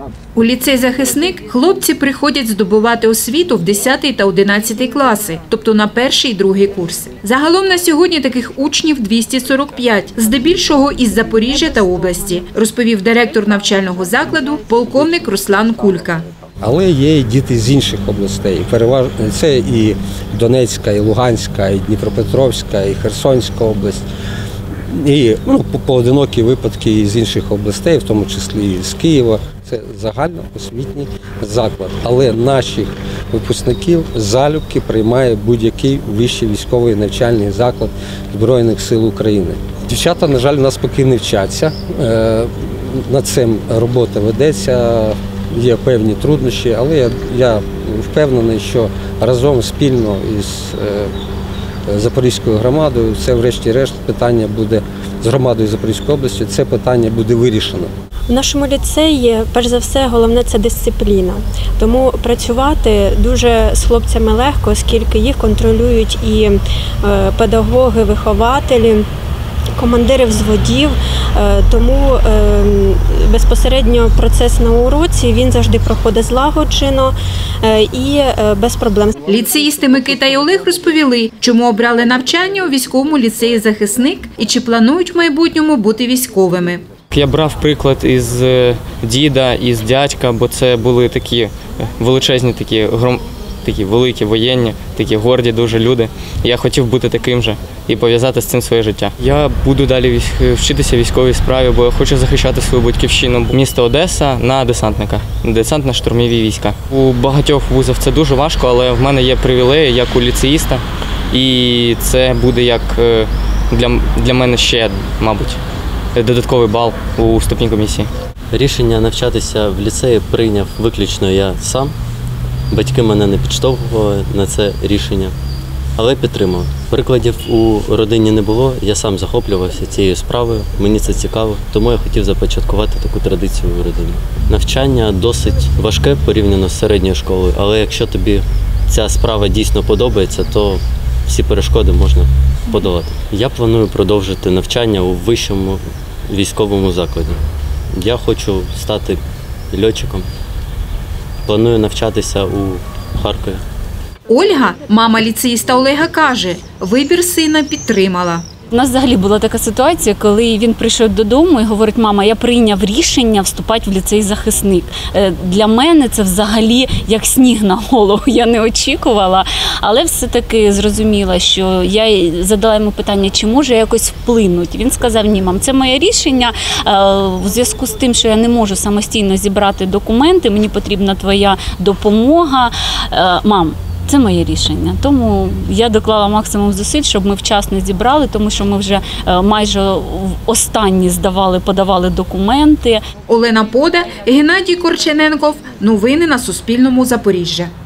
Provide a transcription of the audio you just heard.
У ліцей «Захисник» хлопці приходять здобувати освіту в 10 та 11 класи, тобто на перший і другий курси. Загалом на сьогодні таких учнів 245, здебільшого із Запоріжжя та області, розповів директор навчального закладу полковник Руслан Кулька. Але є і діти з інших областей. Це і Донецька, і Луганська, і Дніпропетровська, і Херсонська область. І поодинокі випадки з інших областей, в тому числі і з Києва. Це загальноосвітній заклад. Але наших випускників залюбки приймає будь-який вищий військовий навчальний заклад Збройних сил України. Дівчата, на жаль, у нас поки не вчаться. Над цим робота ведеться. Є певні труднощі, але я впевнений, що разом спільно із Запорізькою громадою, це врешті-решт питання буде, з громадою Запорізької області, це питання буде вирішено. В нашому ліцеї, перш за все, головне – це дисципліна. Тому працювати дуже з хлопцями легко, оскільки їх контролюють і педагоги, вихователі, командири взводів, тому безпосередньо процес на уроці, він завжди проходить злагоджено і без проблем. Ліцеїсти Микита і Олег розповіли, чому обрали навчання у військовому ліцеї «Захисник» і чи планують в майбутньому бути військовими. Я брав приклад із діда, із дядька, бо це були такі величезні, такі великі воєнні, такі горді дуже люди. Я хотів бути таким же і пов'язати з цим своє життя. Я буду далі вчитися військовій справі, бо я хочу захищати свою батьківщину. Місто Одеса на десантника, десантно-штурмові війська. У багатьох вузів це дуже важко, але в мене є привілеї як у ліцеїста, і це буде як для мене ще, мабуть, додатковий бал у вступній комісії. Рішення навчатися в ліцеї прийняв виключно я сам. Батьки мене не підштовхували на це рішення, але підтримав. Прикладів у родині не було, я сам захоплювався цією справою, мені це цікаво, тому я хотів започаткувати таку традицію у родині. Навчання досить важке порівняно з середньою школою, але якщо тобі ця справа дійсно подобається, то всі перешкоди можна подолати. Я планую продовжити навчання у вищому військовому закладі. Я хочу стати льотчиком. Планую навчатися у Харкові. Ольга, мама ліцеїста Олега, каже, вибір сина підтримала. У нас взагалі була така ситуація, коли він прийшов додому і говорить: мама, я прийняв рішення вступати в ліцей «Захисник». Для мене це взагалі як сніг на голову, я не очікувала, але все-таки зрозуміла, що я задала йому питання, чи може якось вплинути. Він сказав: ні, мам, це моє рішення, в зв'язку з тим, що я не можу самостійно зібрати документи, мені потрібна твоя допомога. Мам, це моє рішення. Тому я доклала максимум зусиль, щоб ми вчасно зібрали, тому що ми вже майже останні подавали документи. Олена Пода, Геннадій Корчененков. Новини на Суспільному. Запоріжжя.